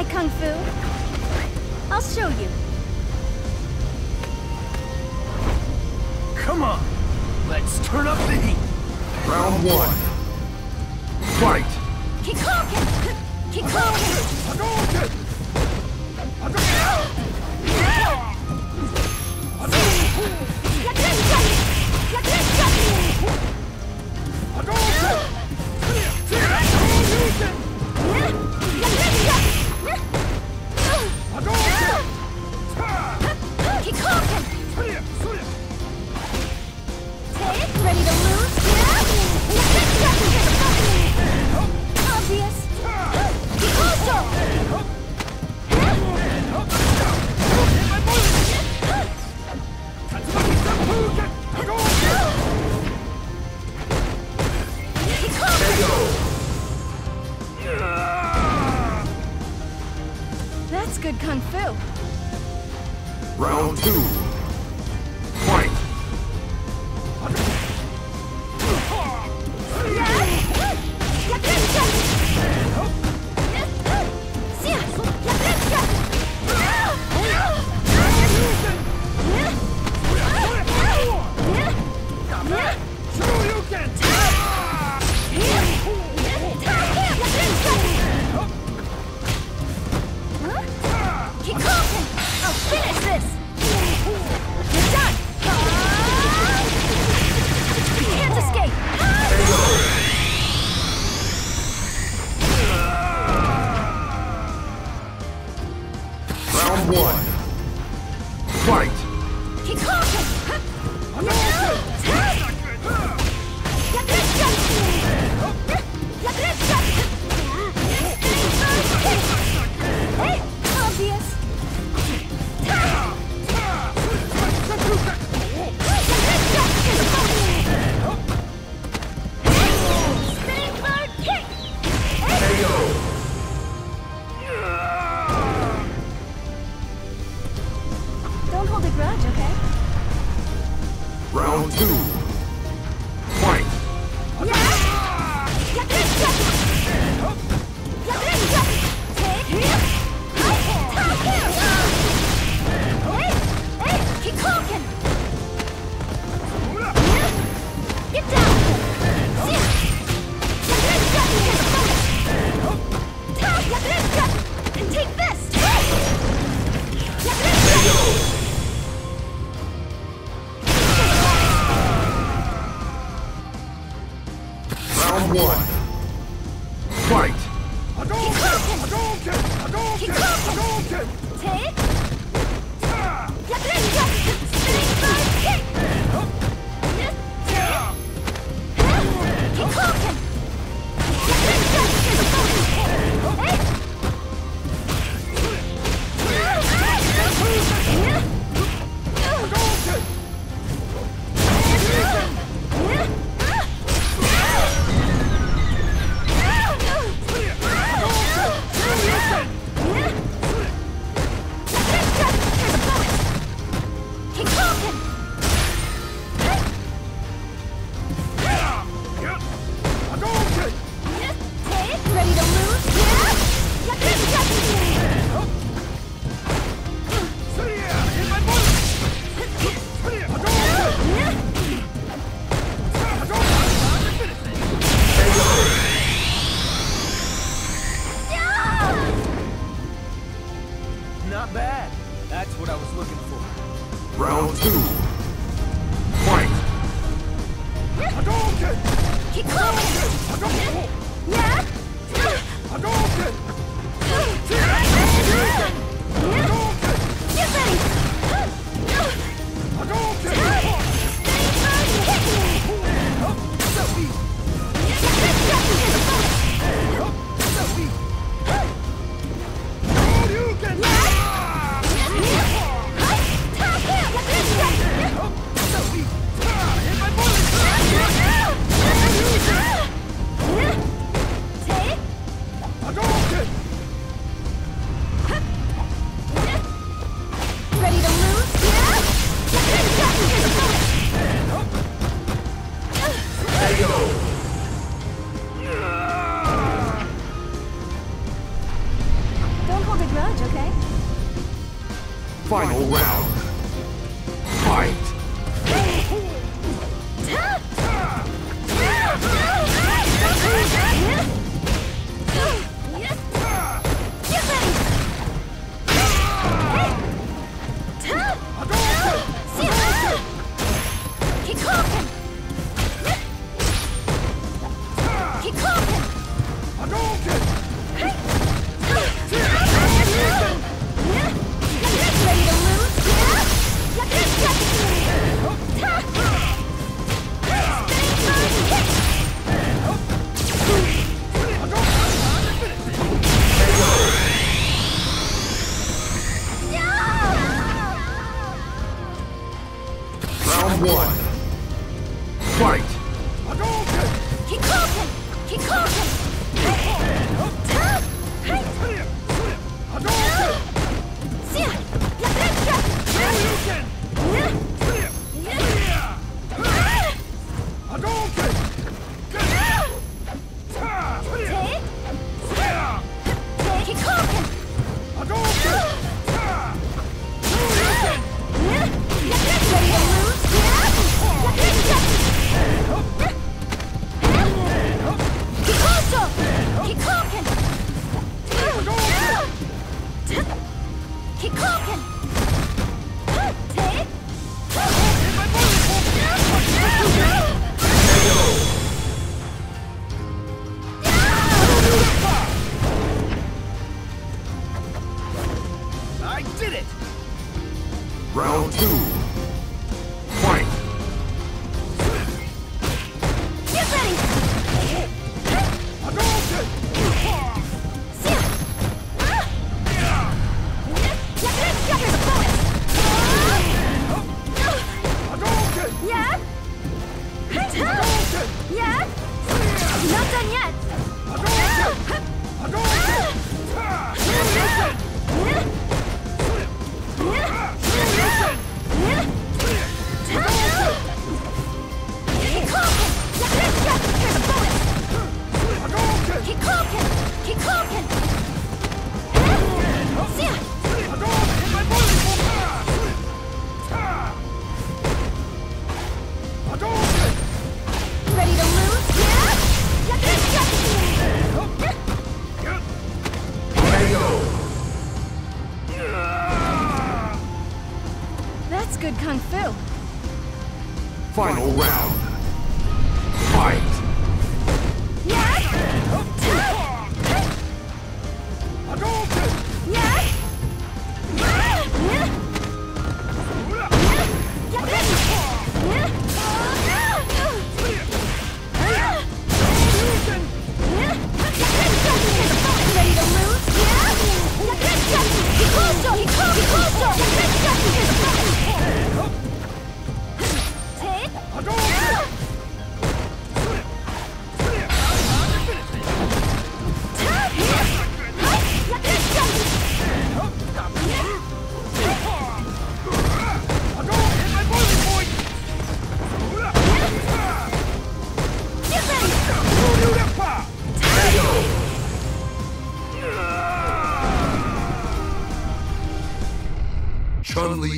Kung Fu? I'll show you. Come on! Let's turn up the heat! Round one. Fight! Kikoken! Kikoken! Hadouken! Ready to lose? Obvious. That's good Kung Fu. Round two. Fight! I'll finish this! You're done! You can't escape! Round one. Fight! Obvious. Spinning bird kick. Don't hold a grudge, okay? Round two. Fight! Get down! And take this! Round one. Fight! Take! Spinning bird kick! Kikoken! Ready to lose? Not bad. That's what I was looking for. Round two. Fight! Ready to lose? Don't hold a Final round. Fight! Round one. Fight! I did it! Round two. Fight! Get ready! Yeah? Yeah? Not done yet! Ready to lose? That's good kung fu. Final round. Fight! Ready to lose? Chun-Li